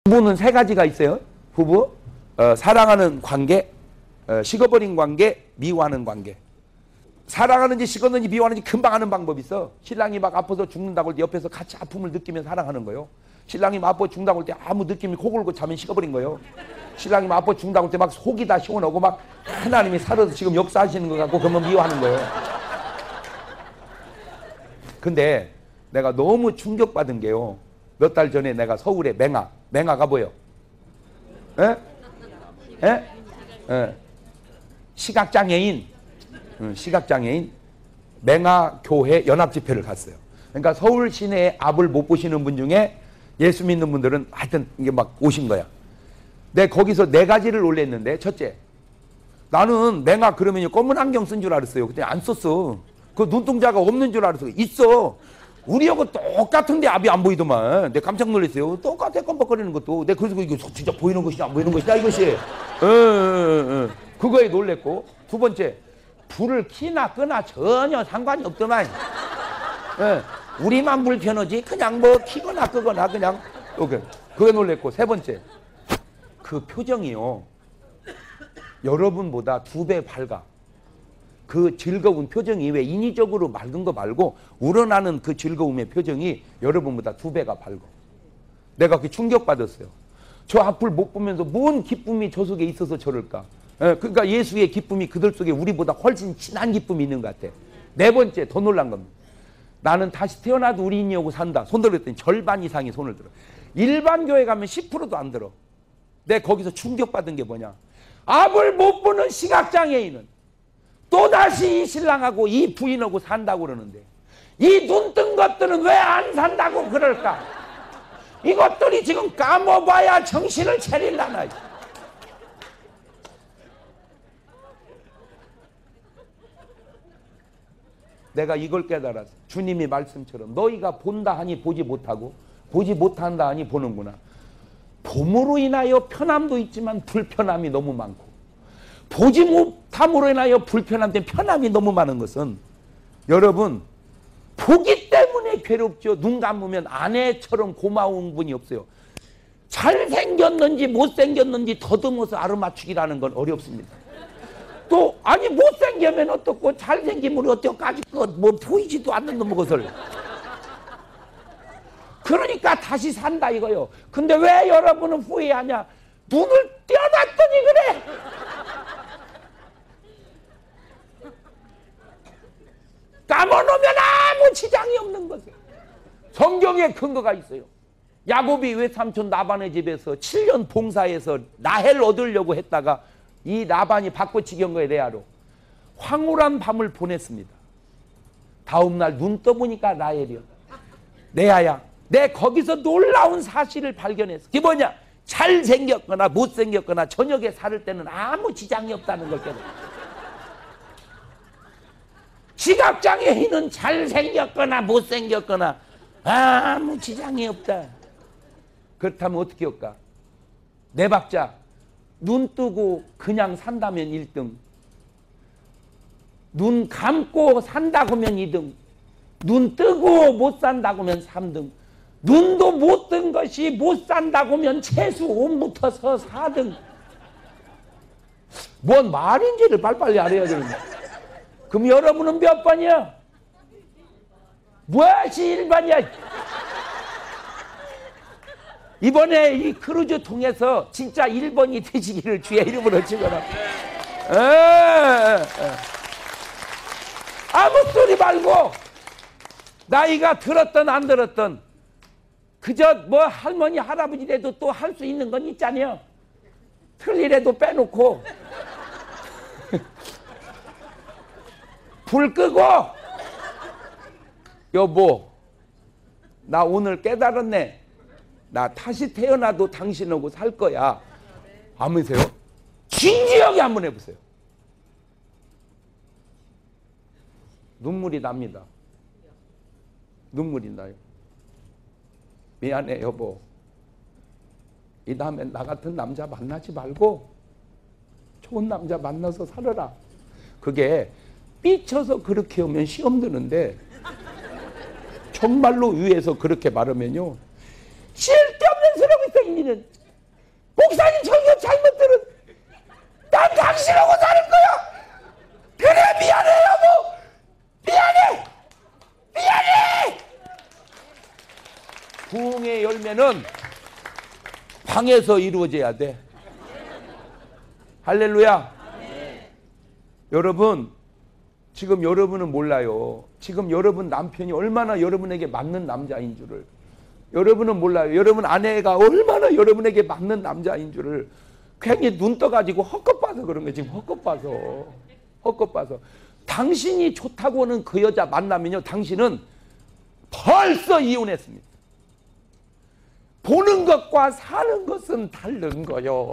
부부는 세 가지가 있어요. 부부, 사랑하는 관계, 식어버린 관계, 미워하는 관계. 사랑하는지 식었는지 미워하는지 금방 아는 방법이 있어. 신랑이 막 아파서 죽는다고 할 때 옆에서 같이 아픔을 느끼면 사랑하는 거예요. 신랑이 막 아파 죽는다고 할 때 아무 느낌이 코 골고 자면 식어버린 거예요. 신랑이 막 아파 죽는다고 할 때 막 속이 다 시원하고 막 하나님이 살아서 지금 역사하시는 것 같고 그러면 미워하는 거예요. 근데 내가 너무 충격받은 게요. 몇 달 전에 내가 서울에 맹아가 뭐예요? 에? 에? 에. 시각장애인 맹아교회 연합집회를 갔어요. 그러니까 서울 시내에 앞을 못 보시는 분 중에 예수 믿는 분들은 하여튼 이게 막 오신 거야. 내 거기서 네 가지를 놀랬는데, 첫째, 나는 맹아 그러면 검은 안경 쓴 줄 알았어요. 근데 안 썼어. 그 눈동자가 없는 줄 알았어. 있어. 우리하고 똑같은데 앞이 안 보이더만. 내가 깜짝 놀랐어요. 똑같아, 껌뻑거리는 것도. 내가 그래서 이거 진짜 보이는 것이냐 안 보이는 것이냐 이것이. 그거에 놀랬고. 두 번째, 불을 켜나 끄나 전혀 상관이 없더만. 우리만 불편하지 그냥 뭐 켜거나 끄거나 그냥. 그게 놀랬고. 세 번째, 그 표정이요, 여러분보다 2배 밝아. 그 즐거운 표정이 왜 인위적으로 맑은 거 말고 우러나는 그 즐거움의 표정이 여러분보다 2배가 밝아. 내가 그게 충격받았어요. 저 앞을 못 보면서 뭔 기쁨이 저 속에 있어서 저럴까. 그러니까 예수의 기쁨이 그들 속에 우리보다 훨씬 진한 기쁨이 있는 것 같아. 네 번째, 더 놀란 겁니다. 나는 다시 태어나도 우리 인이하고 산다. 손 들었더니 절반 이상이 손을 들어. 일반 교회 가면 10%도 안 들어. 내가 거기서 충격받은 게 뭐냐. 앞을 못 보는 시각장애인은 또다시 이 신랑하고 이 부인하고 산다고 그러는데, 이 눈 뜬 것들은 왜 안 산다고 그럴까? 이것들이 지금 까먹어야 정신을 차릴라나. 내가 이걸 깨달았어. 주님이 말씀처럼 너희가 본다 하니 보지 못하고 보지 못한다 하니 보는구나. 봄으로 인하여 편함도 있지만 불편함이 너무 많고, 보지 못함으로 인하여 불편함 때문에 편함이 너무 많은 것은, 여러분, 보기 때문에 괴롭죠. 눈 감으면 아내처럼 고마운 분이 없어요. 잘생겼는지 못생겼는지 더듬어서 알아맞추기라는 건 어렵습니다. 또 아니 못생기면 어떻고 잘생기면 어떡하지, 뭐 보이지도 않는 놈의 것을. 그러니까 다시 산다 이거요. 근데 왜 여러분은 후회하냐? 눈을 떼어놨더니 그래. 감아놓으면 아무 지장이 없는 것이에요. 성경에 근거가 있어요. 야곱이 외삼촌 라반의 집에서 7년 봉사해서 라헬 얻으려고 했다가 이 라반이 바꿔치기 한 거에 레아로 황홀한 밤을 보냈습니다. 다음날 눈 떠보니까 라헬이었다. 레아야, 내 거기서 놀라운 사실을 발견했어. 그게 뭐냐? 잘생겼거나 못생겼거나 저녁에 살을 때는 아무 지장이 없다는 걸 깨달았어. 시각장애인은 잘생겼거나 못생겼거나 아무 지장이 없다. 그렇다면 어떻게 할까? 네 박자. 눈 뜨고 그냥 산다면 1등, 눈 감고 산다고 하면 2등, 눈 뜨고 못 산다고 하면 3등, 눈도 못 뜬 것이 못 산다고 하면 최소 5부터서 4등. 뭔 말인지를 빨리빨리 알아야 되는데. 그럼 여러분은 몇 번이야? 무엇이 1번이야? 이번에 이 크루즈 통해서 진짜 1번이 되시기를 주의 이름으로 축원합니다. 아무 소리 말고, 나이가 들었든 안 들었든 그저 뭐 할머니 할아버지라도 또 할 수 있는 건 있잖아요. 틀리래도 빼놓고 불 끄고, 여보 나 오늘 깨달았네. 나 다시 태어나도 당신하고 살 거야. 아무세요? 진지하게 한번 해보세요. 눈물이 납니다. 눈물이 나요. 미안해 여보. 이 다음에 나 같은 남자 만나지 말고 좋은 남자 만나서 살아라. 그게 삐쳐서 그렇게 하면 시험 드는데 정말로 위에서 그렇게 말하면요, 쓸데없는 소리하고 있어. 인이는 목사님 설교 잘못 들은 난 당신하고 사는 거야. 그래 미안해 여보. 미안해. 부흥의 열매는 방에서 이루어져야 돼. 할렐루야. 여러분 지금 여러분은 몰라요. 지금 여러분 남편이 얼마나 여러분에게 맞는 남자인 줄을. 여러분은 몰라요. 여러분 아내가 얼마나 여러분에게 맞는 남자인 줄을. 괜히 눈 떠가지고 헛것봐서 그런 거예요. 지금 헛것봐서. 당신이 좋다고는 그 여자 만나면요, 당신은 벌써 이혼했습니다. 보는 것과 사는 것은 다른 거요.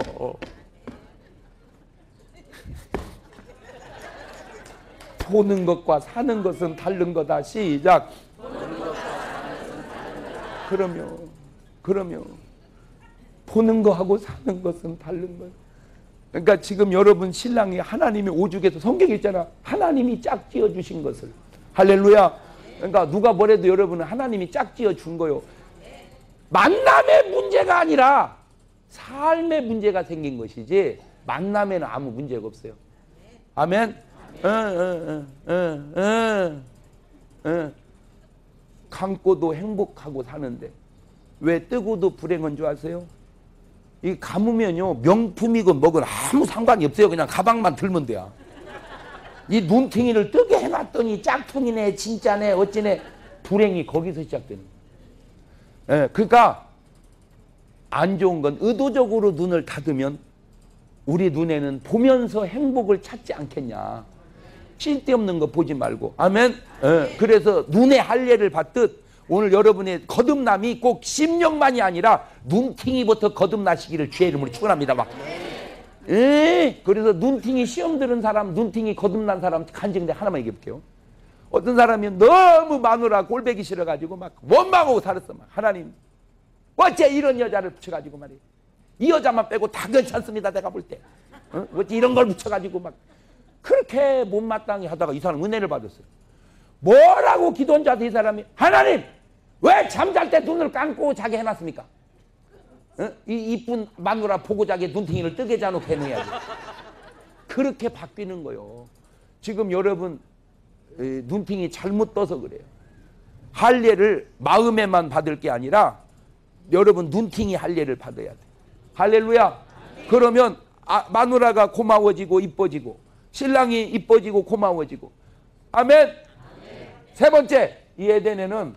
보는 것과 사는 것은 다른 거다. 시작. 그러면 보는 거하고 사는 것은 다른 거예요. 그러니까 지금 여러분 신랑이 하나님의 오죽에서 성경에 있잖아. 하나님이 짝지어 주신 것을. 할렐루야. 그러니까 누가 뭐래도 여러분은 하나님이 짝지어 준 거요. 만남의 문제가 아니라 삶의 문제가 생긴 것이지 만남에는 아무 문제가 없어요. 아멘. 감고도 행복하고 사는데 왜 뜨고도 불행한 줄 아세요? 이 감으면요 명품이건 뭐건 아무 상관이 없어요. 그냥 가방만 들면 돼요. 이 눈탱이를 뜨게 해놨더니 짝퉁이네 진짜네 어찌네. 불행이 거기서 시작되는 거예요. 그러니까 안 좋은 건 의도적으로 눈을 닫으면 우리 눈에는 보면서 행복을 찾지 않겠냐. 쓸데없는 거 보지 말고. 아멘. 그래서 눈의 할례를 받듯 오늘 여러분의 거듭남이 꼭 심령만이 아니라 눈팅이부터 거듭나시기를 주의 이름으로 축원합니다. 막. 그래서 눈팅이 시험 들은 사람, 눈팅이 거듭난 사람 간증대 하나만 얘기해볼게요. 어떤 사람이 너무 마누라 꼴배기 싫어가지고 막 원망하고 살았어. 막 하나님 어째 이런 여자를 붙여가지고 말이에요. 이 여자만 빼고 다 괜찮습니다. 내가 볼 때. 어째 이런 걸 붙여가지고 막 그렇게 못마땅히 하다가 이 사람 은혜를 받았어요. 뭐라고 기도한 줄 아세요? 이 사람이 하나님 왜 잠잘 때 눈을 감고 자게 해놨습니까? 이 이쁜 마누라 보고 자게 눈탱이를 뜨게 자놓고 해놓아야지. 그렇게 바뀌는 거요. 지금 여러분 눈탱이 잘못 떠서 그래요. 할례를 마음에만 받을 게 아니라 여러분 눈탱이 할례를 받아야 돼. 할렐루야. 그러면 마누라가 고마워지고 이뻐지고 신랑이 이뻐지고 고마워지고. 아멘. 세 번째, 이 에덴에는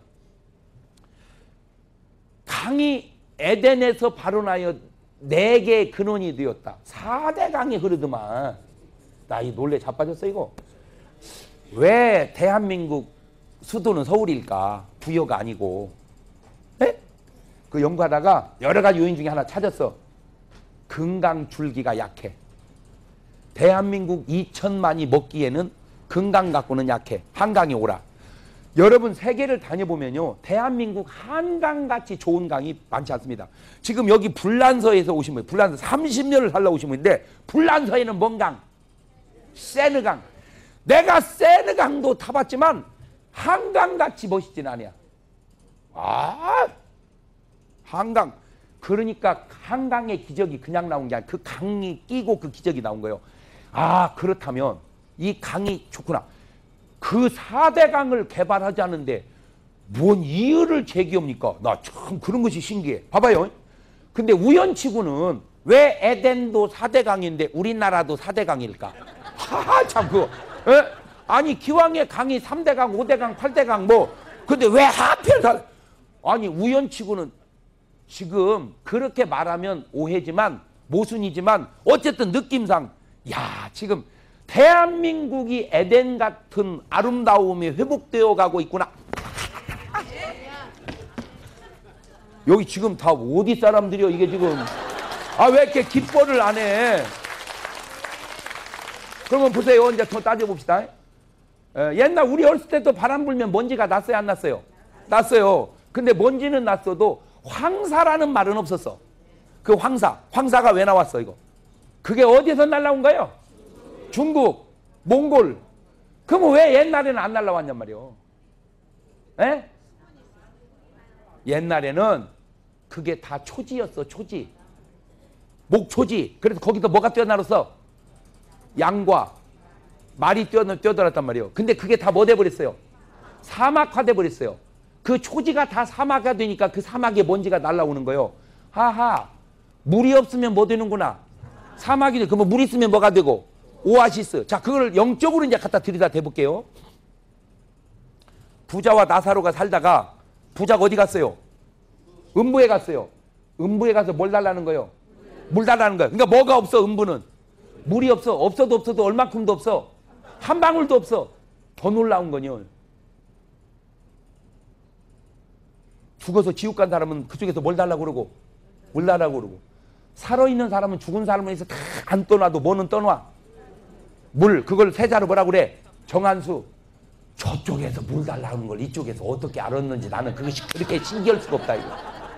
강이 에덴에서 발원하여 4개의 근원이 되었다. 4대 강이 흐르더만. 나 이 놀래 자빠졌어 이거. 왜 대한민국 수도는 서울일까? 부여가 아니고. 네? 그 연구하다가 여러 가지 요인 중에 하나 찾았어. 금강 줄기가 약해. 대한민국 2천만이 먹기에는 금강 갖고는 약해. 한강이 오라. 여러분 세계를 다녀보면요 대한민국 한강같이 좋은 강이 많지 않습니다. 지금 여기 불란서에서 오신 분, 불란서 30년을 살다 오신 분인데 불란서에는 뭔 강? 세느강. 내가 세느강도 타봤지만 한강같이 멋있진 않아요. 한강. 그러니까 한강의 기적이 그냥 나온 게 아니라 그 강이 끼고 그 기적이 나온 거예요. 그렇다면 이 강이 좋구나. 그 4대 강을 개발하자는데 뭔 이유를 제기합니까? 나 참 그런 것이 신기해. 봐봐요. 근데 우연치고는 왜 에덴도 4대 강인데 우리나라도 4대 강일까? 참 그거. 아니 기왕에 강이 3대 강, 5대 강, 8대 강 뭐 근데 왜 하필 아니 우연치고는 지금 그렇게 말하면 오해지만 모순이지만 어쨌든 느낌상 지금 대한민국이 에덴 같은 아름다움이 회복되어 가고 있구나. 여기 지금 다 어디 사람들이요? 이게 지금 왜 이렇게 기뻐를 안 해? 그러면 보세요. 이제 더 따져봅시다. 옛날 우리 어렸을 때도 바람 불면 먼지가 났어요? 안 났어요? 났어요. 근데 먼지는 났어도 황사라는 말은 없었어. 그 황사가 왜 나왔어 이거? 그게 어디서 날라온 거예요? 중국, 몽골. 그럼 왜 옛날에는 안 날라왔냔 말이요? 옛날에는 그게 다 초지였어. 초지. 목초지. 그래서 거기서 뭐가 뛰어나왔어? 양과 말이 뛰어들었단 말이에요. 근데 그게 다 뭐 돼버렸어요? 사막화 돼버렸어요. 그 초지가 다 사막화 되니까 그 사막에 먼지가 날라오는 거예요. 하하, 물이 없으면 뭐 되는구나? 사막이 돼. 그러면 물 있으면 뭐가 되고? 오아시스. 자, 그걸 영적으로 이제 갖다 들이다 대볼게요. 부자와 나사로가 살다가 부자가 어디 갔어요? 음부에 갔어요. 음부에 가서 뭘 달라는 거예요? 물 달라는 거예요. 그러니까 뭐가 없어? 음부는 물이 없어. 없어도 얼만큼도 없어. 한 방울도 없어. 더 놀라운 거요. 죽어서 지옥 간 사람은 그쪽에서 뭘 달라고 그러고 물 달라고 그러고, 살아있는 사람은 죽은 사람을 해서 다 안 떠놔도 뭐는 떠놔? 물. 그걸 세자로 뭐라고 그래? 정한수. 저쪽에서 물 달라는 걸 이쪽에서 어떻게 알았는지 나는 그것이 그렇게 신기할 수가 없다 이거.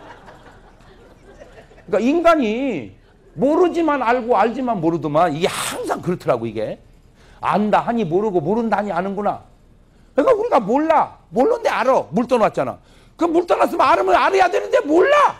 그러니까 인간이 모르지만 알고 알지만 모르더만 이게 항상 그렇더라고. 이게 안다 하니 모르고 모른다 하니 아는구나. 그러니까 우리가 몰라. 모르는데 알아. 물 떠났잖아. 그 물 떠났으면 알으면 알아야 되는데 몰라.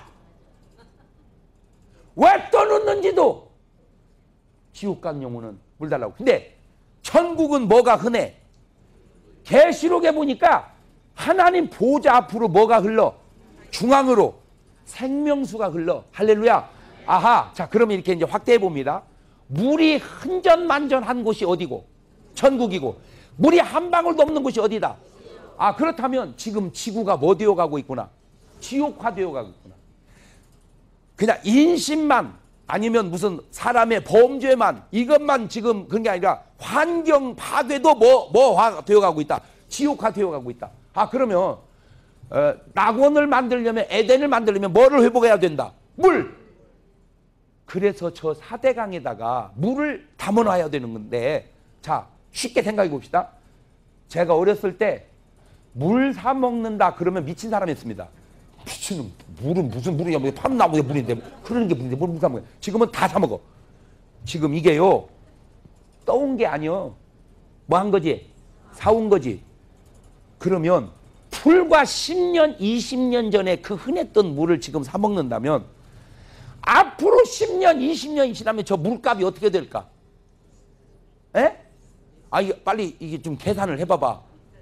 왜 떠났는지도. 지옥 간 영혼은 물 달라고. 근데 천국은 뭐가 흔해? 계시록에 보니까 하나님 보좌 앞으로 뭐가 흘러? 중앙으로 생명수가 흘러. 할렐루야. 아하. 자, 그러면 이렇게 이제 확대해 봅니다. 물이 흔전만전한 곳이 어디고? 천국이고. 물이 한 방울도 없는 곳이 어디다? 아, 그렇다면 지금 지구가 뭐 되어 가고 있구나? 지옥화 되어 가고 있구나. 그냥 인신만 아니면 무슨 사람의 범죄만 이것만 지금 그런 게 아니라 환경 파괴도 뭐화 되어 가고 있다. 지옥화 되어 가고 있다. 아, 그러면 낙원을 만들려면, 에덴을 만들려면 뭐를 회복해야 된다? 물. 그래서 저 사대강에다가 물을 담아놔야 되는 건데, 자, 쉽게 생각해 봅시다. 제가 어렸을 때 물 사 먹는다 그러면 미친 사람이었습니다. 미친놈, 물은 무슨 물이야? 뭐 팜나무에 물인데, 흐르는 게 물인데 물 사 먹어. 지금은 다 사 먹어. 지금 이게요, 떠온 게 아니요. 뭐 한 거지? 사온 거지. 그러면 불과 10년, 20년 전에 그 흔했던 물을 지금 사 먹는다면 앞으로 10년, 20년이 지나면 저 물값이 어떻게 될까? 에? 아, 이게 빨리 이게 좀 계산을 해봐봐.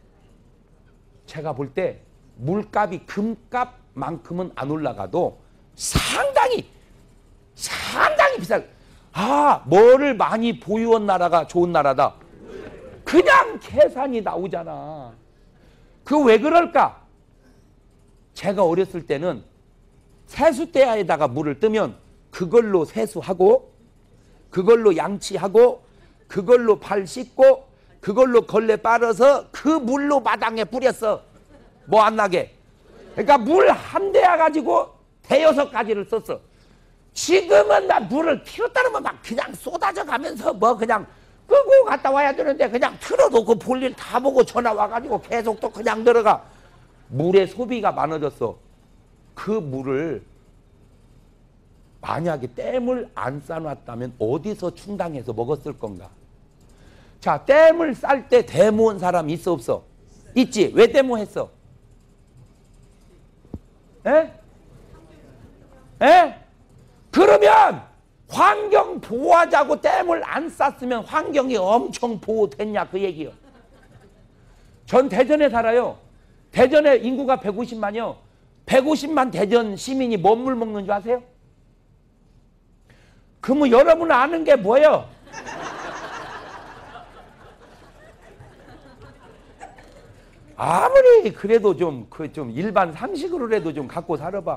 제가 볼 때 물값이 금값만큼은 안 올라가도 상당히 비쌀. 아, 뭐를 많이 보유한 나라가 좋은 나라다. 그냥 계산이 나오잖아. 그 왜 그럴까? 제가 어렸을 때는 세수대야에다가 물을 뜨면 그걸로 세수하고, 그걸로 양치하고, 그걸로 발 씻고, 그걸로 걸레 빨아서 그 물로 마당에 뿌렸어. 뭐 안 나게. 그러니까 물 한 대야 가지고 대여섯 가지를 썼어. 지금은 나 물을 튀었다 그러면 막 그냥 쏟아져 가면서 뭐 그냥 끄고 갔다 와야 되는데 그냥 틀어놓고 볼일 다 보고 전화 와가지고 계속 또 그냥 들어가. 물의 소비가 많아졌어. 그 물을 만약에 댐을 안 쌓아놨다면 어디서 충당해서 먹었을 건가? 자, 댐을 쌀 때 데모한 사람 있어 없어? 있지. 왜 데모했어? 에? 에? 그러면 환경 보호하자고 댐을 안 쌌으면 환경이 엄청 보호됐냐 그 얘기요. 전 대전에 살아요. 대전에 인구가 150만이요. 150만 대전 시민이 뭔 물 먹는 줄 아세요? 그러면 여러분 아는 게 뭐예요? 아무리 그래도 좀 일반 상식으로라도 좀 갖고 살아봐.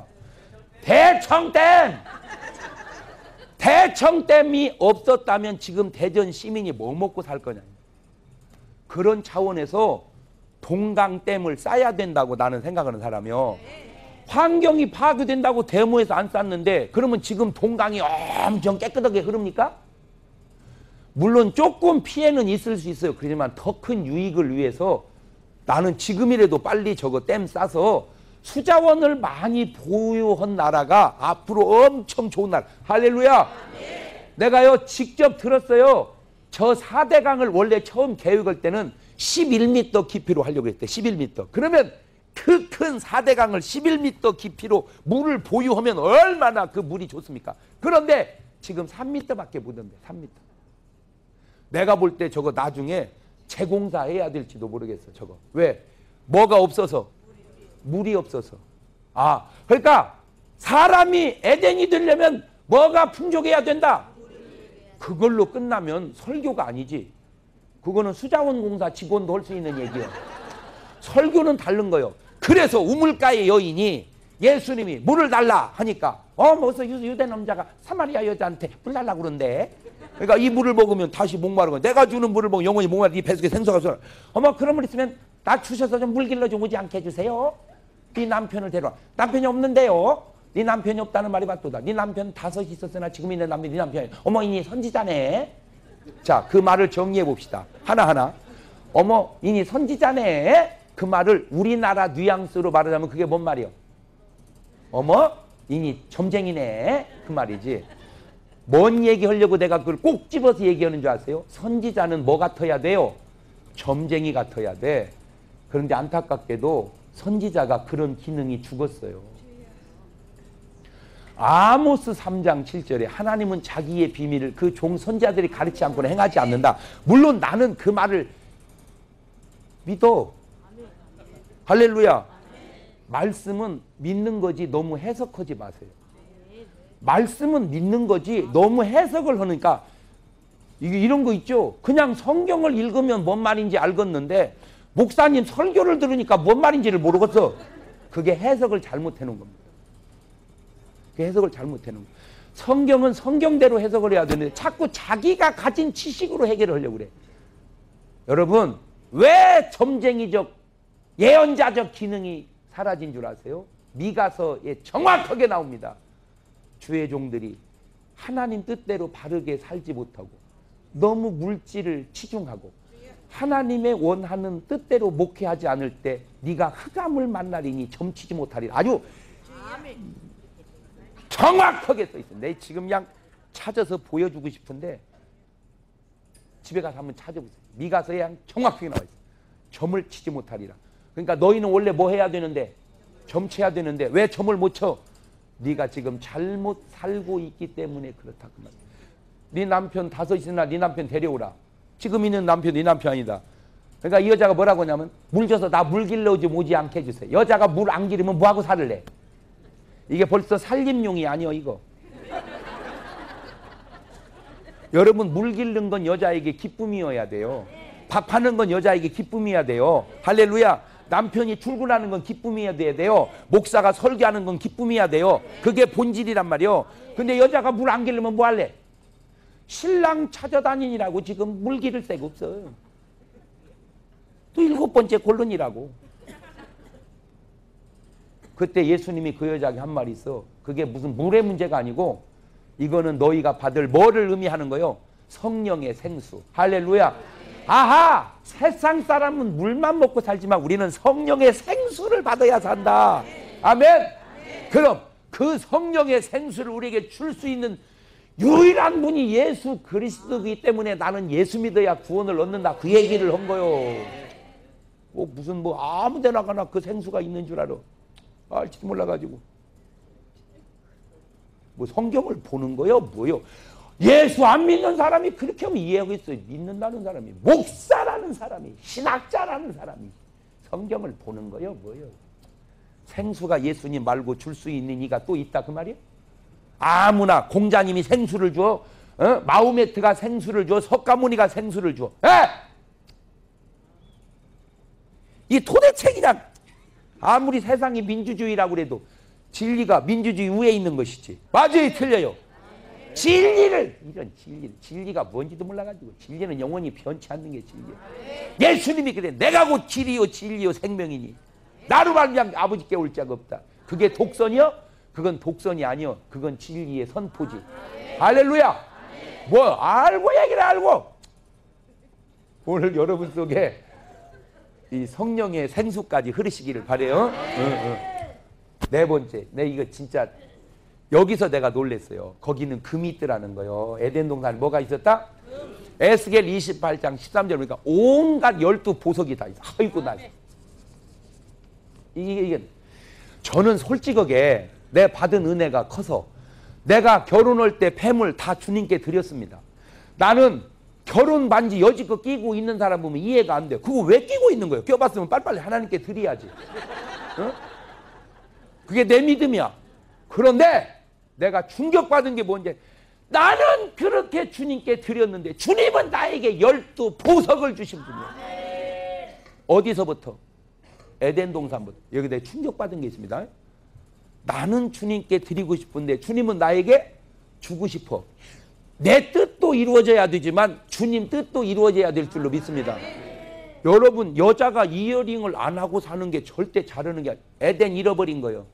대청댐이 없었다면 지금 대전 시민이 뭐 먹고 살 거냐. 그런 차원에서 동강댐을 쌓아야 된다고 나는 생각하는 사람이요. 환경이 파괴된다고 데모에서 안 쌌는데 그러면 지금 동강이 엄청 깨끗하게 흐릅니까? 물론 조금 피해는 있을 수 있어요. 그렇지만 더 큰 유익을 위해서 나는 지금이라도 빨리 저거 댐 싸서 수자원을 많이 보유한 나라가 앞으로 엄청 좋은 나라. 할렐루야. 내가요 직접 들었어요. 저 4대강을 원래 처음 계획할 때는 11m 깊이로 하려고 했대. 11m. 그러면 그 큰 4대강을 11m 깊이로 물을 보유하면 얼마나 그 물이 좋습니까? 그런데 지금 3m밖에 못 온대. 3m. 내가 볼 때 저거 나중에 재공사해야 될지도 모르겠어. 저거. 왜? 뭐가 없어서? 물이 없어서. 아, 그러니까 사람이 에덴이 되려면 뭐가 풍족해야 된다? 그걸로 끝나면 설교가 아니지. 그거는 수자원공사 직원도 할 수 있는 얘기예요. 설교는 다른 거예요. 그래서 우물가의 여인이 예수님이 물을 달라 하니까 무슨 유대 남자가 사마리아 여자한테 물 달라고 그런데, 그러니까 이 물을 먹으면 다시 목마른 거야. 내가 주는 물을 먹으면 영원히 목마르. 네 뱃속에 생수가 없어. 그런 물 있으면 나 주셔서 좀 물 길러 좀 오지 않게 해주세요. 네 남편을 데려와. 남편이 없는데요. 네 남편이 없다는 말이 맞도다. 네 남편 5 있었으나 지금 있는 남편이 네 남편이. 이니 선지자네. 자, 그 말을 정리해 봅시다. 하나하나. 이니 선지자네. 그 말을 우리나라 뉘앙스로 말하자면 그게 뭔 말이요? 이니 점쟁이네. 그 말이지. 뭔 얘기하려고 내가 그걸 꼭 집어서 얘기하는 줄 아세요? 선지자는 뭐 같아야 돼요? 점쟁이 같아야 돼. 그런데 안타깝게도 선지자가 그런 기능이 죽었어요. 아모스 3장 7절에 하나님은 자기의 비밀을 그 종 선지자들이 가르치지 않고는 행하지 않는다. 물론 나는 그 말을 믿어. 할렐루야. 말씀은 믿는 거지 너무 해석하지 마세요. 말씀은 믿는 거지 너무 해석을 하니까 이런 거 있죠. 그냥 성경을 읽으면 뭔 말인지 알겠는데 목사님 설교를 들으니까 뭔 말인지를 모르겠어. 그게 해석을 잘못해 놓은 겁니다. 그게 해석을 잘못해 놓은 거예요. 성경은 성경대로 해석을 해야 되는데 자꾸 자기가 가진 지식으로 해결을 하려고 그래. 여러분, 왜 점쟁이적 예언자적 기능이 사라진 줄 아세요? 미가서에 정확하게 나옵니다. 주의 종들이 하나님 뜻대로 바르게 살지 못하고 너무 물질을 치중하고 하나님의 원하는 뜻대로 목회하지 않을 때 네가 흑암을 만나리니 점치지 못하리라. 아주 정확하게 써 있어요. 내 지금 그냥 찾아서 보여주고 싶은데 집에 가서 한번 찾아보세요. 미가서에 그냥 정확하게 나와 있어요. 점을 치지 못하리라. 그러니까 너희는 원래 뭐 해야 되는데? 점쳐야 되는데 왜 점을 못 쳐? 네가 지금 잘못 살고 있기 때문에 그렇다 그 말이야. 네 남편 5 있으나 네 남편 데려오라. 지금 있는 남편 네 남편 아니다. 그러니까 이 여자가 뭐라고 하냐면 물 줘서 나 물 길러 좀 오지 않게 해주세요. 여자가 물 안 기르면 뭐하고 살을래? 이게 벌써 살림용이 아니여 이거. 여러분, 물 기르는 건 여자에게 기쁨이어야 돼요. 밥하는 건 여자에게 기쁨이어야 돼요. 할렐루야. 남편이 출근하는 건 기쁨이어야 돼요. 목사가 설교하는 건 기쁨이어야 돼요. 그게 본질이란 말이요. 근데 여자가 물 안 기르면 뭐 할래? 신랑 찾아다니느라고 지금 물 기를 새가 없어. 또 7번째 골론이라고. 그때 예수님이 그 여자에게 한 말이 있어. 그게 무슨 물의 문제가 아니고 이거는 너희가 받을 뭐를 의미하는 거요? 성령의 생수. 할렐루야. 아하! 세상 사람은 물만 먹고 살지만 우리는 성령의 생수를 받아야 산다. 아멘. 그럼 그 성령의 생수를 우리에게 줄 수 있는 유일한 분이 예수 그리스도이기 때문에 나는 예수 믿어야 구원을 얻는다. 그 얘기를 한 거요. 무슨 아무 데나 가나 그 생수가 있는 줄 알아. 알지도 몰라가지고. 성경을 보는 거요? 뭐요? 예수 안 믿는 사람이 그렇게 하면 이해하겠어요. 믿는다는 사람이, 목사라는 사람이, 신학자라는 사람이 성경을 보는 거요? 뭐요? 생수가 예수님 말고 줄 수 있는 이가 또 있다 그 말이에요? 아무나 공자님이 생수를 줘, 마호메트가 생수를 줘, 석가모니가 생수를 줘. 이 도대체 그냥 아무리 세상이 민주주의라고 그래도 진리가 민주주의 위에 있는 것이지. 맞아요, 틀려요? 이런 진리가 뭔지도 몰라가지고. 진리는 영원히 변치 않는 게 진리야. 예수님이 그래. 내가 곧 길이요 진리요 생명이니 나로 말미암아 아버지께 올 자가 없다. 그게 독선이요? 그건 독선이 아니요. 그건 진리의 선포지. 할렐루야. 알고 얘기를 알고. 오늘 여러분 속에 이 성령의 생수까지 흐르시기를 바래요. 4번째. 이거 진짜 여기서 내가 놀랬어요. 거기는 금이 있더라는 거예요. 에덴 동산에 뭐가 있었다? 에스겔 28장 13절 보니까 온갖 12 보석이 다 있어. 아이고 나. 이게 저는 솔직하게 내 받은 은혜가 커서 내가 결혼할 때 폐물 다 주님께 드렸습니다. 나는 결혼 반지 여지껏 끼고 있는 사람 보면 이해가 안 돼. 그거 왜 끼고 있는 거예요? 껴봤으면 빨리빨리 하나님께 드려야지. 어? 그게 내 믿음이야. 그런데 내가 충격받은 게 뭔지, 나는 그렇게 주님께 드렸는데 주님은 나에게 12보석을 주신 분이에요. 어디서부터? 에덴 동산부터. 여기 내가 충격받은 게 있습니다. 나는 주님께 드리고 싶은데 주님은 나에게 주고 싶어. 내 뜻도 이루어져야 되지만 주님 뜻도 이루어져야 될 줄로 믿습니다. 여러분, 여자가 이어링을 안 하고 사는 게 절대 자르는 게 아니에요. 에덴 잃어버린 거예요.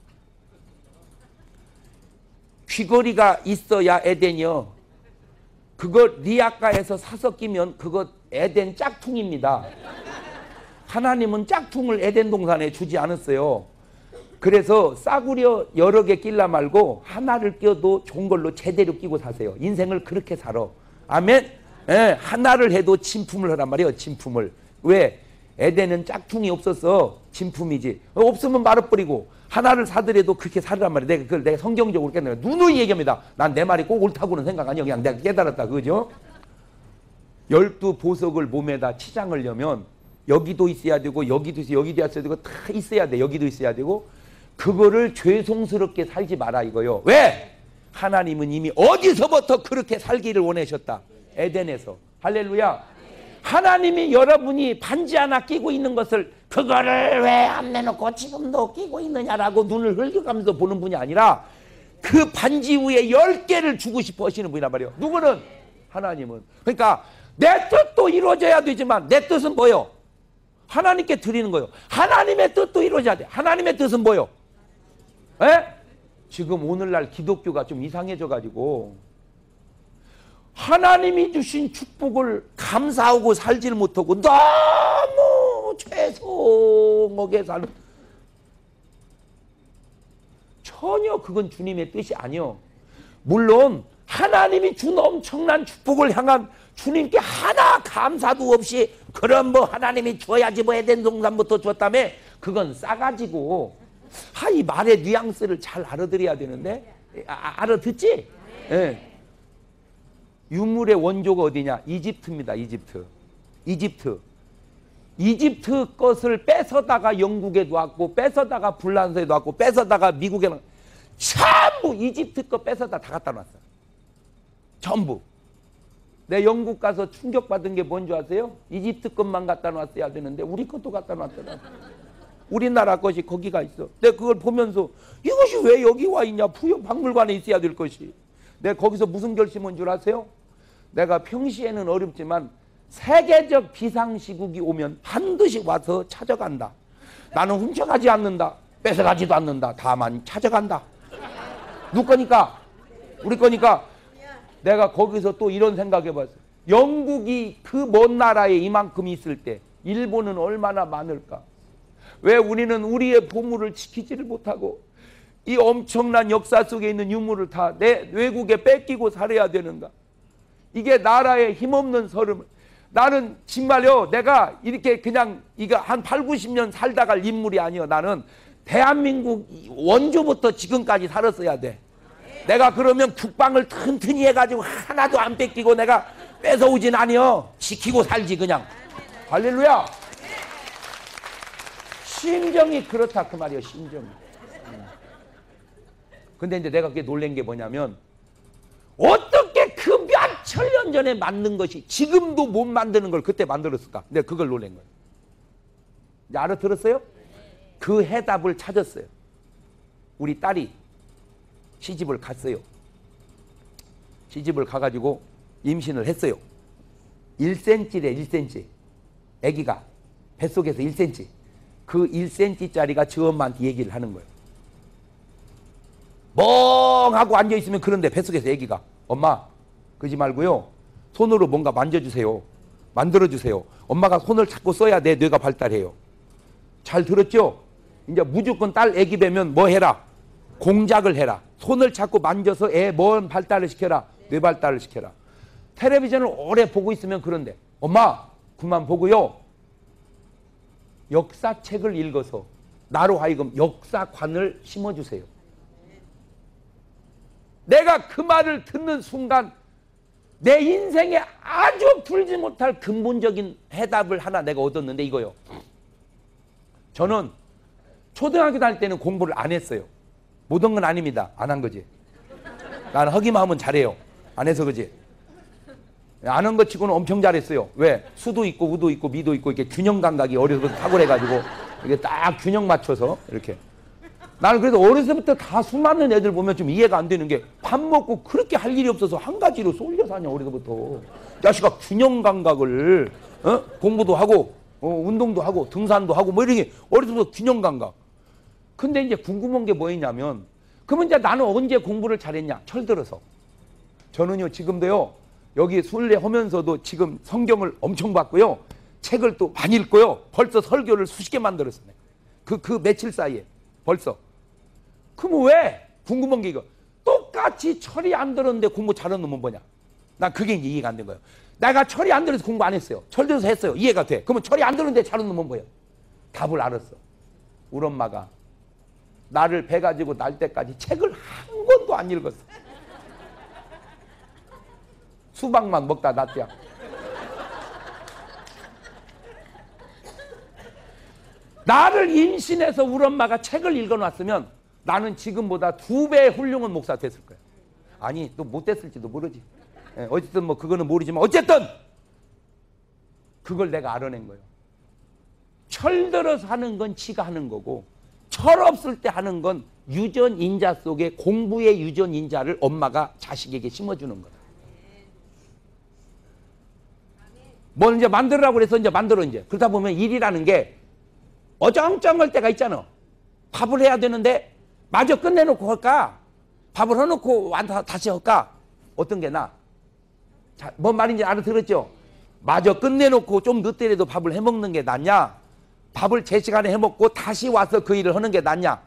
귀걸이가 있어야 에덴이요. 그거 리아카에서 사서 끼면 그거 에덴 짝퉁입니다. 하나님은 짝퉁을 에덴 동산에 주지 않았어요. 그래서 싸구려 여러 개 끼려 말고 하나를 껴도 좋은 걸로 제대로 끼고 사세요. 인생을 그렇게 살아. 아멘. 예, 하나를 해도 진품을 하란 말이에요. 진품을. 왜? 에덴은 짝퉁이 없어서 진품이지. 없으면 말아버리고 하나를 사더라도 그렇게 살란 말이에요. 그걸 내가 성경적으로 깨달아요. 누누이 얘기합니다. 난 내 말이 꼭 옳다고는 생각 아니에요. 그냥 내가 깨달았다. 그죠? 12보석을 몸에다 치장하려면 여기도 있어야 되고 여기도 있어야 되고 다 있어야 돼. 여기도 있어야 되고. 그거를 죄송스럽게 살지 마라 이거요. 왜? 하나님은 이미 어디서부터 그렇게 살기를 원하셨다. 에덴에서. 할렐루야. 하나님이 여러분이 반지 하나 끼고 있는 것을 그거를 왜 안 내놓고 지금도 끼고 있느냐라고 눈을 흘겨가면서 보는 분이 아니라 그 반지 위에 10개를 주고 싶어 하시는 분이란 말이에요. 누구는? 하나님은. 그러니까 내 뜻도 이루어져야 되지만 내 뜻은 뭐요? 하나님께 드리는 거예요. 하나님의 뜻도 이루어져야 돼. 하나님의 뜻은 뭐요? 에? 지금 오늘날 기독교가 좀 이상해져 가지고 하나님이 주신 축복을 감사하고 살지를 못하고 너무 죄송하게 사는, 전혀 그건 주님의 뜻이 아니요. 물론 하나님이 준 엄청난 축복을 향한 주님께 하나 감사도 없이 그럼 뭐 하나님이 줘야지 뭐 에덴 동산부터 줬다며, 그건 싸가지고. 이 말의 뉘앙스를 잘 알아들어야 되는데 알아듣지? 예. 유물의 원조가 어디냐? 이집트입니다. 이집트 것을 뺏어다가 영국에 놨고 뺏어다가 불란서에 놨고 뺏어다가 미국에 놨고 전부 이집트 거 뺏어다 다 갖다 놨어요. 전부. 내 영국 가서 충격받은 게 뭔지 아세요? 이집트 것만 갖다 놨어야 되는데 우리 것도 갖다 놨더라. 우리나라 것이 거기가 있어. 내가 그걸 보면서 이것이 왜 여기 와 있냐? 박물관에 있어야 될 것이. 내가 거기서 무슨 결심한 줄 아세요? 내가 평시에는 어렵지만 세계적 비상시국이 오면 반드시 와서 찾아간다. 나는 훔쳐가지 않는다. 뺏어가지도 않는다. 다만 찾아간다. 누구 거니까? 우리 거니까. 내가 거기서 또 이런 생각해봤어요. 영국이 그 먼 나라에 이만큼 있을 때 일본은 얼마나 많을까? 왜 우리는 우리의 보물을 지키지를 못하고 이 엄청난 역사 속에 있는 유물을 다 내 외국에 뺏기고 살아야 되는가? 이게 나라의 힘없는 서름을. 나는 정말요, 내가 이렇게 그냥 이거 한 8, 90년 살다 갈 인물이 아니요. 나는 대한민국 원조부터 지금까지 살았어야 돼. 내가 그러면 국방을 튼튼히 해가지고 하나도 안 뺏기고 내가 뺏어오진 아니요. 지키고 살지 그냥. 할렐루야. 심정이 그렇다 그 말이에요. 심정이. 근데 이제 내가 그게 놀란 게 뭐냐면 어떻게 그 몇천 년 전에 만든 것이 지금도 못 만드는 걸 그때 만들었을까? 내가 그걸 놀란 거예요. 이제 알아들었어요? 그 해답을 찾았어요. 우리 딸이 시집을 갔어요. 시집을 가가지고 임신을 했어요. 1cm래 1cm. 아기가 뱃속에서 1cm. 그 1cm짜리가 저 엄마한테 얘기를 하는 거예요. 멍하고 앉아있으면 그런데 뱃속에서 아기가 엄마 그러지 말고요. 손으로 뭔가 만져주세요. 만들어주세요. 엄마가 손을 자꾸 써야 내 뇌가 발달해요. 잘 들었죠? 이제 무조건 딸 아기 뵈면 뭐 해라? 공작을 해라. 손을 자꾸 만져서 애 뭔 발달을 시켜라. 뇌 발달을 시켜라. 텔레비전을 오래 보고 있으면 그런데 엄마 그만 보고요. 역사책을 읽어서 나로 하여금 역사관을 심어주세요. 내가 그 말을 듣는 순간 내 인생에 아주 풀지 못할 근본적인 해답을 하나 내가 얻었는데 이거요. 저는 초등학교 다닐 때는 공부를 안 했어요. 못한 건 아닙니다. 안 한 거지. 나는 하기만 하면 잘해요. 안 해서 그지. 안 한 것 치고는 엄청 잘했어요. 왜? 수도 있고 우도 있고 미도 있고 이렇게 균형 감각이 어려서부터 탁월해가지고 이게 딱 균형 맞춰서 이렇게. 나는 그래도 어려서부터 다 수많은 애들 보면 좀 이해가 안 되는 게 밥 먹고 그렇게 할 일이 없어서 한 가지로 쏠려 사냐 어려서부터. 자식아 균형 감각을 공부도 하고 운동도 하고 등산도 하고 뭐 이런 게 어려서부터 균형 감각. 근데 이제 궁금한 게 뭐였냐면 그러면 이제 나는 언제 공부를 잘했냐? 철들어서. 저는요 지금도요 여기 순례 하면서도 지금 성경을 엄청 봤고요. 책을 또 많이 읽고요. 벌써 설교를 수십 개 만들었어요. 그 며칠 사이에 벌써. 그럼 왜? 궁금한 게 이거. 똑같이 철이 안 들었는데 공부 잘하는 놈은 뭐냐? 난 그게 이제 이해가 안 된 거예요. 내가 철이 안 들어서 공부 안 했어요. 철들어서 했어요. 이해가 돼. 그러면 철이 안 들었는데 잘하는 놈은 뭐예요? 답을 알았어. 우리 엄마가 나를 배 가지고 날 때까지 책을 한 권도 안 읽었어. 수박만 먹다 났대요. 나를 임신해서 우리 엄마가 책을 읽어놨으면 나는 지금보다 2배 훌륭한 목사 됐을 거야. 아니 또 못 됐을지도 모르지. 어쨌든 뭐 그거는 모르지만 어쨌든 그걸 내가 알아낸 거예요. 철들어서 하는 건 지가 하는 거고 철 없을 때 하는 건 유전인자 속에 공부의 유전인자를 엄마가 자식에게 심어주는 거다. 뭐 이제 만들으라고 그래서 이제 만들어 이제. 그러다 보면 일이라는 게 어정쩡할 때가 있잖아. 밥을 해야 되는데 마저 끝내놓고 할까? 밥을 해놓고 다시 할까? 어떤 게 나아? 자, 뭔 말인지 알아들었죠? 마저 끝내놓고 좀 늦더라도 밥을 해먹는 게 낫냐? 밥을 제 시간에 해먹고 다시 와서 그 일을 하는 게 낫냐?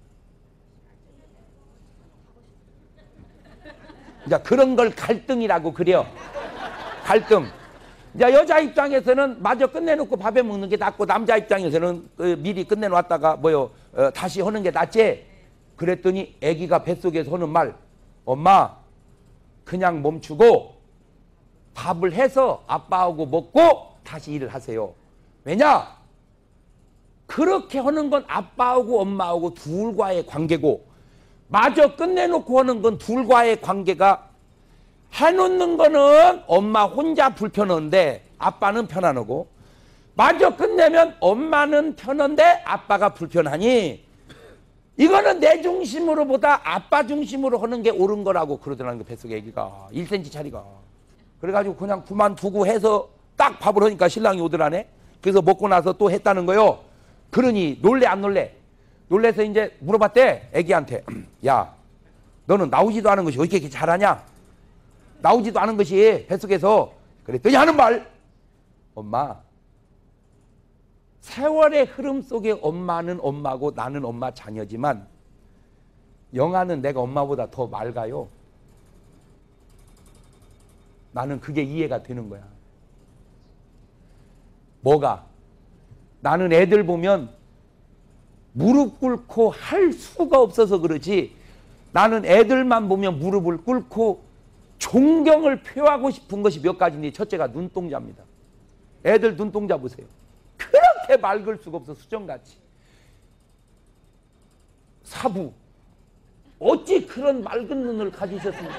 이제 그런 걸 갈등이라고 그래요. 갈등. 이제 여자 입장에서는 마저 끝내놓고 밥에 먹는 게 낫고 남자 입장에서는 미리 끝내놨다가 다시 하는 게 낫지. 그랬더니 아기가 뱃속에서 하는 말, 엄마 그냥 멈추고 밥을 해서 아빠하고 먹고 다시 일을 하세요. 왜냐? 그렇게 하는 건 아빠하고 엄마하고 둘과의 관계고 마저 끝내놓고 하는 건 둘과의 관계가 해놓는 거는 엄마 혼자 불편한데 아빠는 편안하고 마저 끝내면 엄마는 편한데 아빠가 불편하니 이거는 내 중심으로보다 아빠 중심으로 하는 게 옳은 거라고 그러더라는 거 뱃속에 애기가 1cm 차리가. 그래가지고 그냥 그만두고 해서 딱 밥을 하니까 신랑이 오더라네. 그래서 먹고 나서 또 했다는 거요. 그러니 놀래 안 놀래? 놀래서 이제 물어봤대 애기한테. 야 너는 나오지도 않은 것이 어떻게 이렇게 잘하냐? 나오지도 않은 것이 뱃속에서. 그랬더니 하는 말, 엄마 세월의 흐름 속에 엄마는 엄마고 나는 엄마 자녀지만 영아는 내가 엄마보다 더 맑아요. 나는 그게 이해가 되는 거야. 뭐가? 나는 애들 보면 무릎 꿇고 할 수가 없어서 그러지 나는 애들만 보면 무릎을 꿇고 존경을 표하고 싶은 것이 몇 가지인데 첫째가 눈동자입니다. 애들 눈동자 보세요. 그렇게 맑을 수가 없어. 수정같이. 사부 어찌 그런 맑은 눈을 가지셨습니까?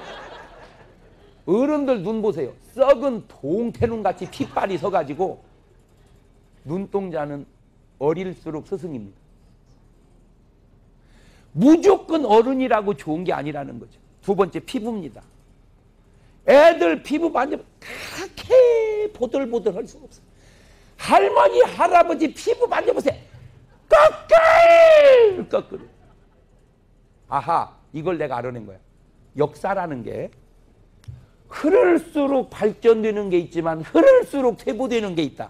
어른들 눈 보세요. 썩은 동태눈같이 핏발이 서가지고 눈동자는 어릴수록 스승입니다. 무조건 어른이라고 좋은 게 아니라는 거죠. 두 번째 피부입니다. 애들 피부 만져보면 그렇게 보들보들할 수가 없어요. 할머니 할아버지 피부 만져보세요. 꺼끌꺼끌. 아하 이걸 내가 알아낸 거야. 역사라는 게 흐를수록 발전되는 게 있지만 흐를수록 퇴보되는 게 있다.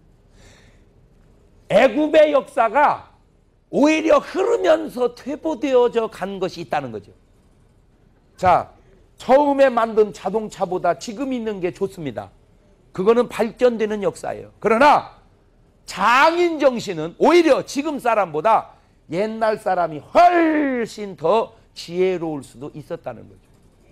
애굽의 역사가 오히려 흐르면서 퇴보되어져 간 것이 있다는 거죠. 자, 처음에 만든 자동차보다 지금 있는 게 좋습니다. 그거는 발전되는 역사예요. 그러나 장인 정신은 오히려 지금 사람보다 옛날 사람이 훨씬 더 지혜로울 수도 있었다는 거죠.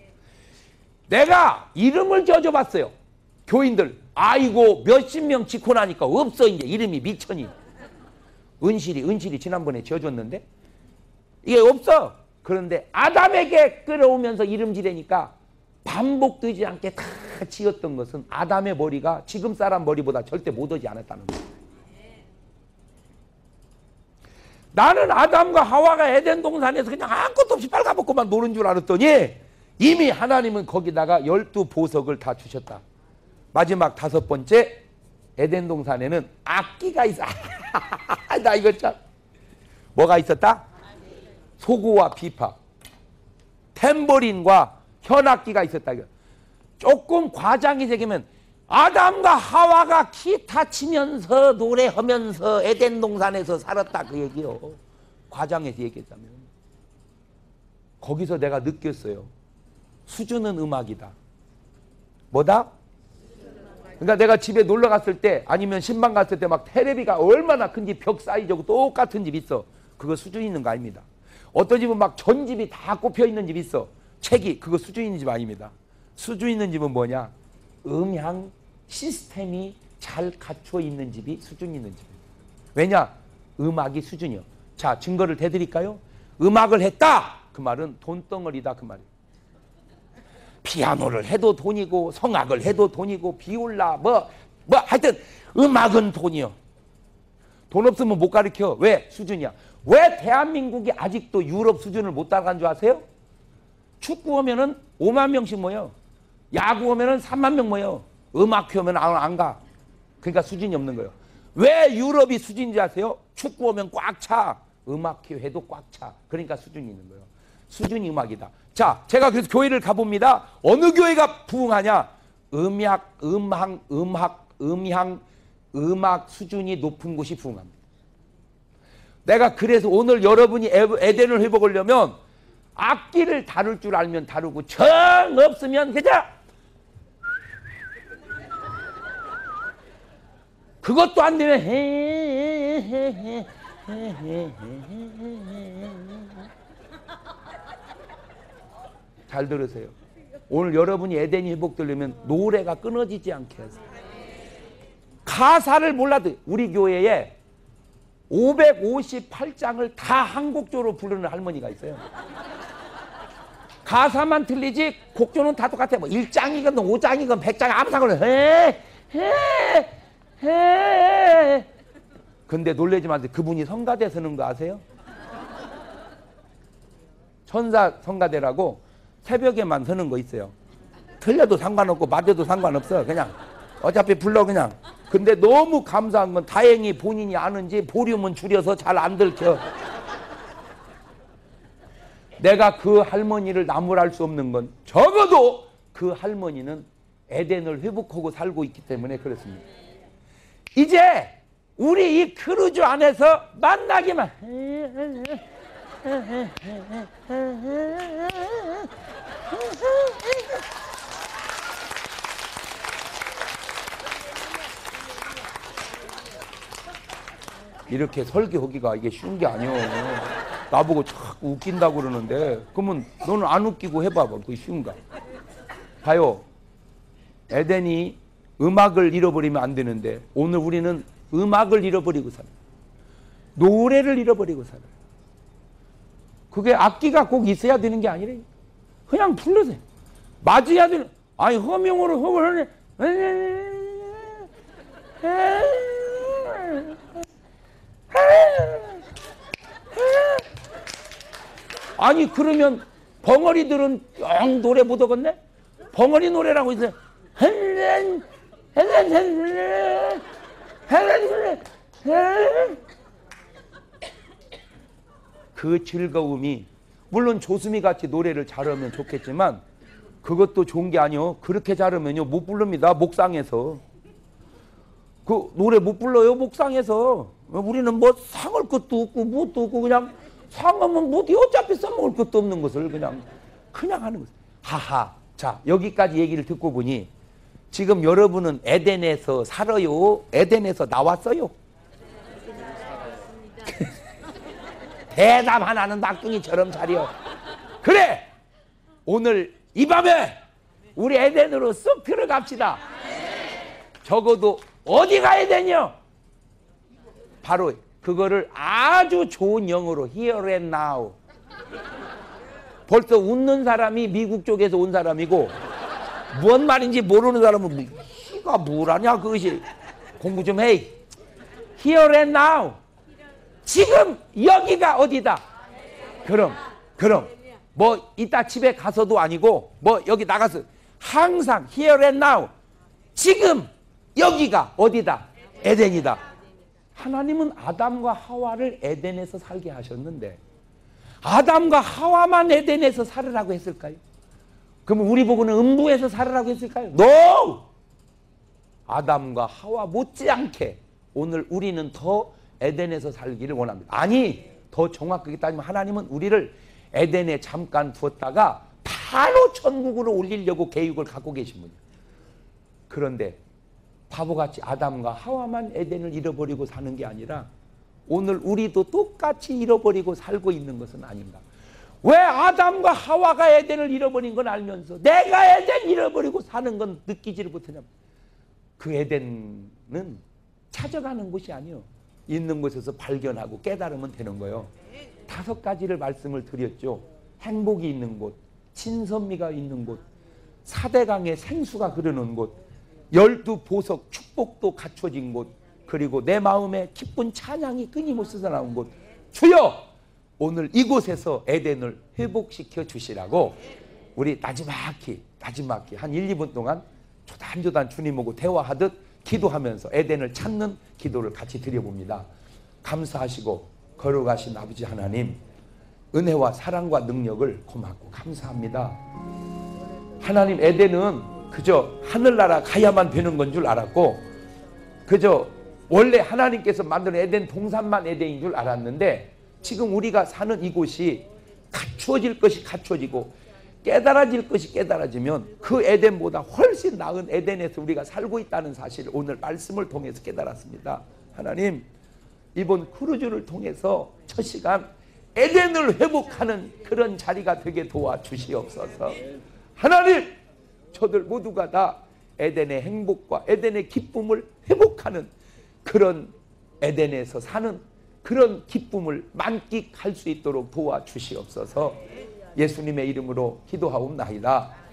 내가 이름을 지어줘봤어요. 교인들 아이고 몇십 명 짓고 나니까 없어. 이제 이름이 미천이. 은실이 지난번에 지어줬는데 이게 없어. 그런데 아담에게 끌어오면서 이름 지르니까 반복되지 않게 다 지었던 것은 아담의 머리가 지금 사람 머리보다 절대 못하지 않았다는 거예요. 나는 아담과 하와가 에덴 동산에서 그냥 아무것도 없이 빨가벗고만 노는 줄 알았더니 이미 하나님은 거기다가 12보석을 다 주셨다. 마지막 5번째 에덴 동산에는 악기가 있어. 나 이거 참. 뭐가 있었다? 소고와 비파, 탬버린과 현악기가 있었다. 조금 과장이 되면 아담과 하와가 기타 치면서 노래하면서 에덴 동산에서 살았다 그 얘기요. 과장해서 얘기했다면. 거기서 내가 느꼈어요. 수주는 음악이다. 뭐다? 그러니까 내가 집에 놀러 갔을 때 아니면 신방 갔을 때 막 테레비가 얼마나 큰지 벽 사이즈고 똑같은 집 있어. 그거 수준 있는 거 아닙니다. 어떤 집은 막 전집이 다 꼽혀 있는 집 있어. 책이. 그거 수준 있는 집 아닙니다. 수준 있는 집은 뭐냐? 음향 시스템이 잘 갖춰 있는 집이 수준 있는 집이에요. 왜냐? 음악이 수준이요. 자, 증거를 대드릴까요? 음악을 했다! 그 말은 돈덩어리다 그 말이에요. 피아노를 해도 돈이고 성악을 해도 돈이고 비올라 하여튼 음악은 돈이요. 돈 없으면 못 가르쳐. 왜? 수준이야. 왜 대한민국이 아직도 유럽 수준을 못 따라간 줄 아세요? 축구 하면은 5만 명씩 모여. 야구 하면은 3만 명 모여. 음악회 하면 안 가. 그러니까 수준이 없는 거예요. 왜 유럽이 수준인지 아세요? 축구 하면 꽉 차. 음악회 해도 꽉 차. 그러니까 수준이 있는 거예요. 수준이 음악이다. 자, 제가 그래서 교회를 가봅니다. 어느 교회가 부흥하냐? 음악 수준이 높은 곳이 부흥합니다. 내가 그래서 오늘 여러분이 에덴을 회복하려면 악기를 다룰 줄 알면 다루고 정 없으면 그냥 그것도 안 되면 잘 들으세요. 오늘 여러분이 에덴이 회복되려면 노래가 끊어지지 않게 해서 가사를 몰라도 우리 교회에 558장을 다 한곡조로 부르는 할머니가 있어요. 가사만 틀리지 곡조는 다 똑같아. 뭐 1장이건 5장이건 100장 아무 상관없어. 근데 놀라지 마세요. 그분이 성가대 서는 거 아세요? 천사 성가대라고 새벽에만 서는 거 있어요. 틀려도 상관없고 맞아도 상관없어. 그냥 어차피 불러 그냥. 근데 너무 감사한 건 다행히 본인이 아는지 볼륨은 줄여서 잘 안 들켜. 내가 그 할머니를 나무랄 수 없는 건 적어도 그 할머니는 에덴을 회복하고 살고 있기 때문에 그렇습니다. 이제 우리 이 크루즈 안에서 만나기만 이렇게 설교하기가 이게 쉬운 게 아니오. 나보고 자꾸 웃긴다고 그러는데 그러면 너는 안 웃기고 해봐봐. 그게 쉬운가? 봐요. 에덴이 음악을 잃어버리면 안 되는데 오늘 우리는 음악을 잃어버리고 살아요. 노래를 잃어버리고 살아요. 그게 악기가 꼭 있어야 되는 게 아니래. 그냥 불러세요. 맞아야 되는. 아니 허명으로 허을 하네. 아니 그러면 벙어리들은 영 노래 못 하겠네? 벙어리 노래라고 있어요. 그 즐거움이 물론 조수미 같이 노래를 잘하면 좋겠지만 그것도 좋은 게 아니요. 그렇게 잘하면요 못 부릅니다. 목상에서 그 노래 못 불러요. 목상에서 우리는 뭐 상을 것도 없고 뭣도 없고 그냥 상하면 뭐지 어차피 써먹을 것도 없는 것을 그냥 하는 거죠. 하하. 자 여기까지 얘기를 듣고 보니 지금 여러분은 에덴에서 살아요? 에덴에서 나왔어요? 대답 하나는 막둥이처럼 차려. 그래, 오늘 이 밤에 우리 에덴으로 쑥 들어갑시다. 적어도 어디 가야 되냐? 바로 그거를 아주 좋은 영어로 here and now. 벌써 웃는 사람이 미국 쪽에서 온 사람이고 뭔 말인지 모르는 사람은 이가 뭐라냐 그것이. 공부 좀 해. here and now. 지금 여기가 어디다. 그럼 뭐 이따 집에 가서도 아니고 뭐 여기 나가서 항상 here and now. 지금 여기가 어디다. 에덴이다. 하나님은 아담과 하와를 에덴에서 살게 하셨는데 아담과 하와만 에덴에서 살으라고 했을까요? 그럼 우리 보고는 음부에서 살으라고 했을까요? No! 아담과 하와 못지않게 오늘 우리는 더 에덴에서 살기를 원합니다. 아니, 더 정확하게 따지면 하나님은 우리를 에덴에 잠깐 두었다가 바로 천국으로 올리려고 계획을 갖고 계신 분이에요. 그런데 바보같이 아담과 하와만 에덴을 잃어버리고 사는 게 아니라 오늘 우리도 똑같이 잃어버리고 살고 있는 것은 아닌가. 왜 아담과 하와가 에덴을 잃어버린 건 알면서 내가 에덴 잃어버리고 사는 건 느끼지를 못하냐. 그 에덴은 찾아가는 곳이 아니요, 있는 곳에서 발견하고 깨달으면 되는 거예요. 5가지를 말씀을 드렸죠. 행복이 있는 곳, 친선미가 있는 곳, 4대강의 생수가 흐르는 곳, 12보석 축복도 갖춰진 곳, 그리고 내 마음에 기쁜 찬양이 끊임없이 나온 곳. 주여, 오늘 이곳에서 에덴을 회복시켜 주시라고 우리 나지막히 한 1, 2분 동안 조단조단 주님하고 대화하듯 기도하면서 에덴을 찾는 기도를 같이 드려봅니다. 감사하시고 걸어가신 아버지 하나님, 은혜와 사랑과 능력을 고맙고 감사합니다. 하나님, 에덴은 그저 하늘나라 가야만 되는 건 줄 알았고 그저 원래 하나님께서 만든 에덴 동산만 에덴인 줄 알았는데 지금 우리가 사는 이곳이 갖추어질 것이 갖추어지고 깨달아질 것이 깨달아지면 그 에덴보다 훨씬 나은 에덴에서 우리가 살고 있다는 사실을 오늘 말씀을 통해서 깨달았습니다. 하나님, 이번 크루즈를 통해서 첫 시간 에덴을 회복하는 그런 자리가 되게 도와주시옵소서. 하나님, 저들 모두가 다 에덴의 행복과 에덴의 기쁨을 회복하는 그런 에덴에서 사는 그런 기쁨을 만끽할 수 있도록 도와주시옵소서. 예수님의 이름으로 기도하옵나이다.